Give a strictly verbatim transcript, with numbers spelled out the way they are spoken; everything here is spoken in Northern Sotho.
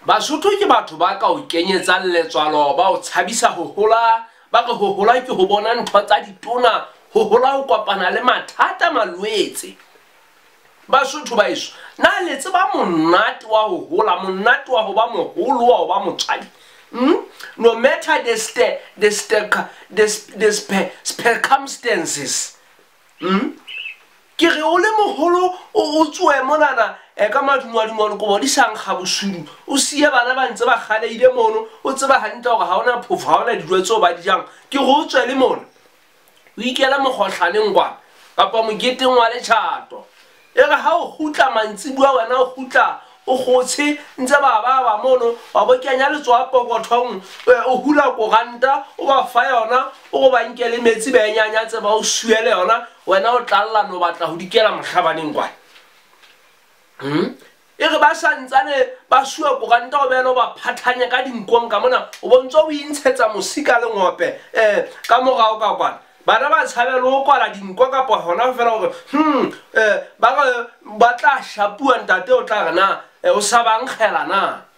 Basotho ke batho ba ka o kenyetsa letswalo ba o tshabisa ho hola ba re ho hola ke ho bona ntho tsa ditona ho hola ho kopana le mathata malwetse. Basotho ba iso na le tseba monate wa ho hola monate wa ho ba moholo wa ho ba motswadi. Mm? No matter the st the st the, the circumstances. Mm? Ke re o le moholo o tsoe monana e ka madungwa dingwa go di sang ga bosudu o siya bana ba ntse ba galeile mono o tseba hantle gore ha ona phofu ha ona dilo tso ba di jang ke go tswe le mono o ikela moghohlaneng kwa kapa mogeteng wa letshato e re ha o gutla mantsi bua wena o gutla o gotse ntse ba ba ba mono wa bo kenya le tswa pokothong o hula go ranta o ba fa yona o go bankele metsi ba enyanya tse ba o suele yona wena o tlalla no batla ho dikela mohlabaneng kwa. Hmm? E re ba santsane ba suwa go ranta go belo ba phathanya ka dinkong ka mona o bontso o intshetsa mosika le ngope eh ka mogao ka kwana bana ba tshabela o kwala dinko ka po hona fela gore hm eh ba ba tla shapua ntate o tla rena o sa ba nkgela na